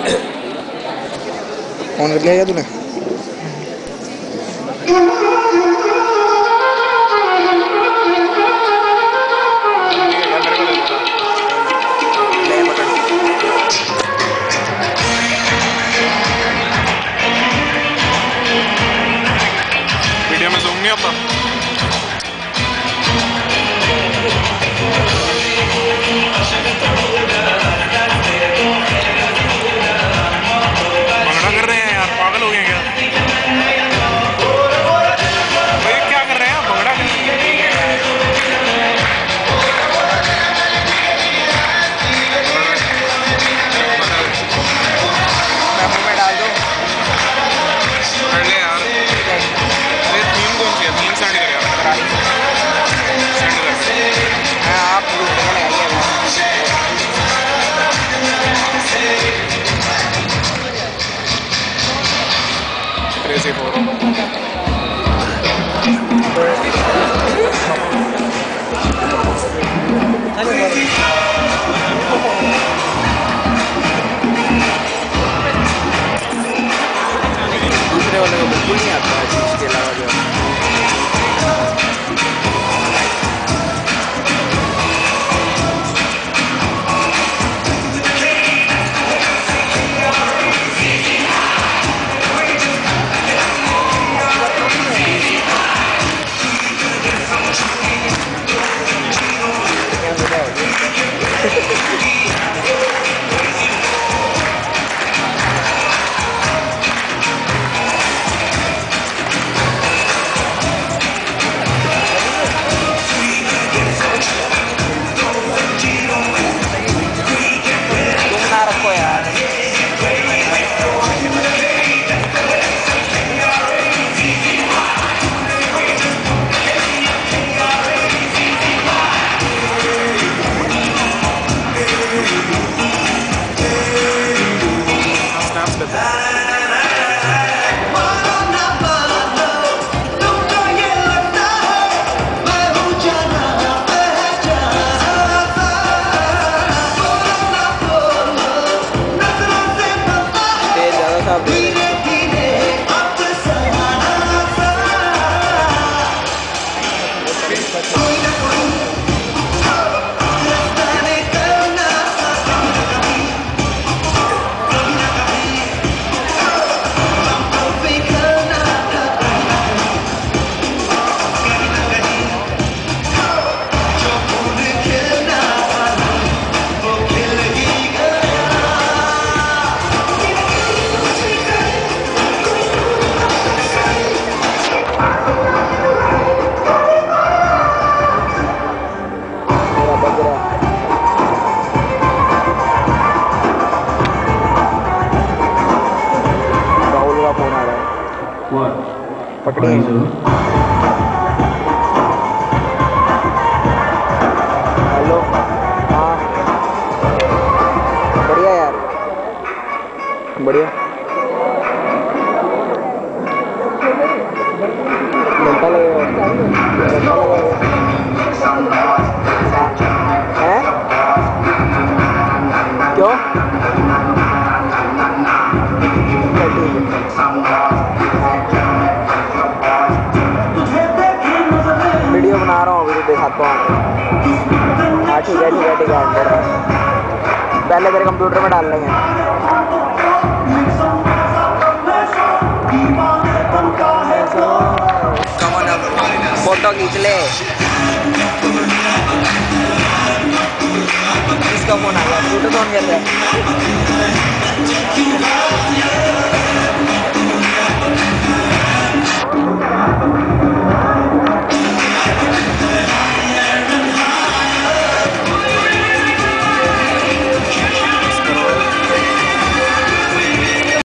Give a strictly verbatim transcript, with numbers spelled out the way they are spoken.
Phone कर लिया क्या तूने? वीडियो में जूम नहीं होता। भंगड़ा कर रहे हैं यार, पागल हो गए क्या? भाई क्या कर रहे हैं भंगड़ा? मेमो में डाल दो। कर ले यार। अरे थीम कौन सी है? थीम सेंड कर यार। सेंड कर। हाँ आप ग्रुप में लगाइए। क्रेजी फोर दूसरे वाले को बिल्कुल नहीं आता है चीज के अलावा जो पकड़ी हेलो हाँ बढ़िया यार बढ़िया घंटा लगेगा घंटा लगेगा हैं क्यों वीडियो बना रहा हूँ अभी तो दिखाता हूँ। हाँ ठीक है ठीक है ठीक है अंदर पहले तेरे कंप्यूटर में डाल लेंगे। फोटो खींच ले। इसका फोन आ गया ब्लूटूथ ऑन कर रहा है।